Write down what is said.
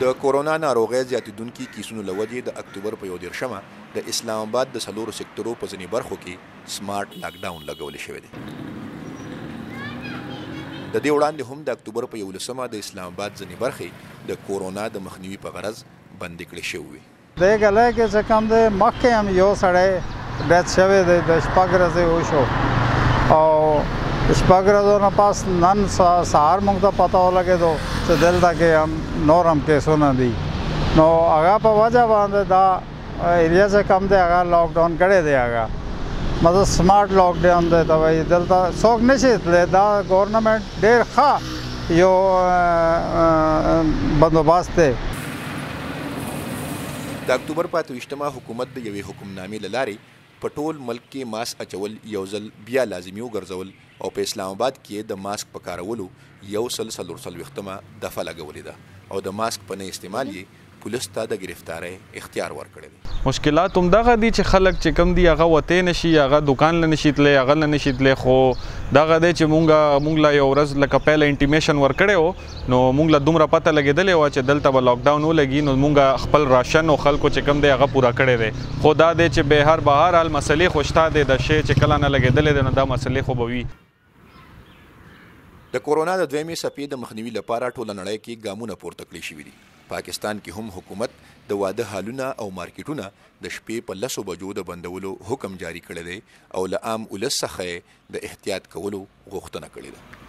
د کورونا ناروغۍ زیاتېدونکي کیسونو له وجې د اکتوبر په 1 د اسلام آباد د 4 سکتورو په ځینې برخو کې سمارټ لاک ډاون لګول شوی دی. د دې وړاندې هم د اکتوبر په 11 د اسلام آباد ځینې برخې د کورونا د مخنیوي په غرض بندې کړې شوې وې. دې ګلې کې څه کم دی مخکې هم یو سړی ډیث شوی دی د شپږ ورځې وشو او شپږ ورځو نه پاس نن سهار موږ ته پته ولګېدو چې دلته کې هم نور هم کیسونه دي نو هغه په وجه باندې دا ایریا چې کم دی هغه لاک ډاون کړی دی هغه مطلب سمارټ لاک ډاون دی ته وایي دلته څوک نشي تللی دا ګورنمنټ ډېر ښه یو بندوبست دی. د اکتوبر په 28 حکومت د یوې حکمنامې له لارې په ټول ملک کې ماسک اچول یو ځل بیا لازمي وګرځول او په اسلام آباد کې د ماسک په کارولو 140 دفعه لګولې ده او د ماسک په نه استعمال یې پولیس ته د گرفتارۍ اختیار ورکړی دی. مشکلات هم دغه دي چې خلک چې کم دي هغه وتې نشي هغه دکان له نشي تللی هغه له نشي تللی خو دغه دی چې مونږ له یو ورځ لکه پیله انټیمیشن ورکړی و نو مونږ له دومره پته لګېدلې وه چې دلته به لاکډاون ولګي نو مونږ خپل راشن او خلکو چې کم دی هغه پوره کړی دی خو دا دی چې به هر حال مسلې خو شته دی د شی چې کله نه لګېدلې دی نو دا مسلې خو به وي. د کورونا د دویمې څپې د مخنیوي لپاره ټوله نړۍ کې ګامونه پورته کړي شوي دي. پاکستان کې هم حکومت د واده هالونه او مارکیټونه د شپې په 10 بجو د بندولو حکم جاری کړی دی او له عام ولس څخه د احتیاط کولو غوښتنه کړې ده.